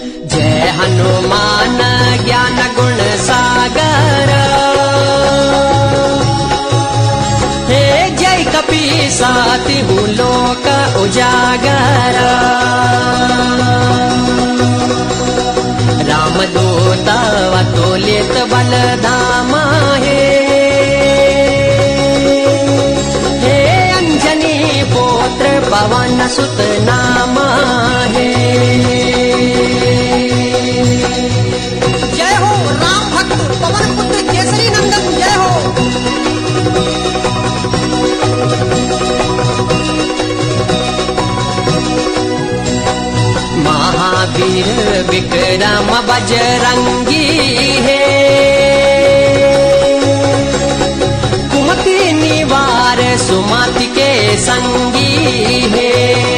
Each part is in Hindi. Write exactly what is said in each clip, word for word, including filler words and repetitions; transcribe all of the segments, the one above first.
जय हनुमान ज्ञान गुण सागर, हे जय कपीसातिहु लोक उजागर। रामदूत अतुलित बल धामा हे, हे अंजनी पुत्र पवन सुत नामा हे। जय हो राम भक्त पवन पुत्र केसरी नंदन, जय हो। महावीर विक्रम बजरंगी है, कुमति निवार सुमति के संगी है।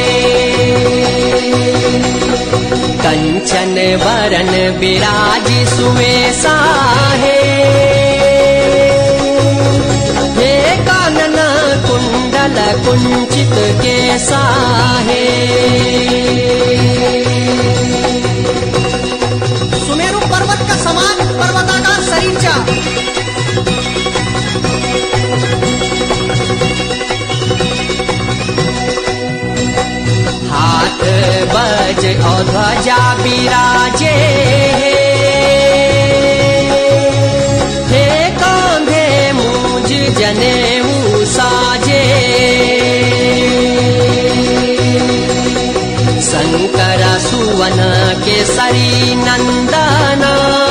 कंचन वरन विराज सुवेशा है, हे कानन कुंडल कुंचित केसा है। सुमेरु पर्वत का समान पर्वताकार शरीर, हाथ बज और ध्वजा विराजे, हे कांधे मूज जनेऊ साजे। शंकर सुवन केसरी नंदना,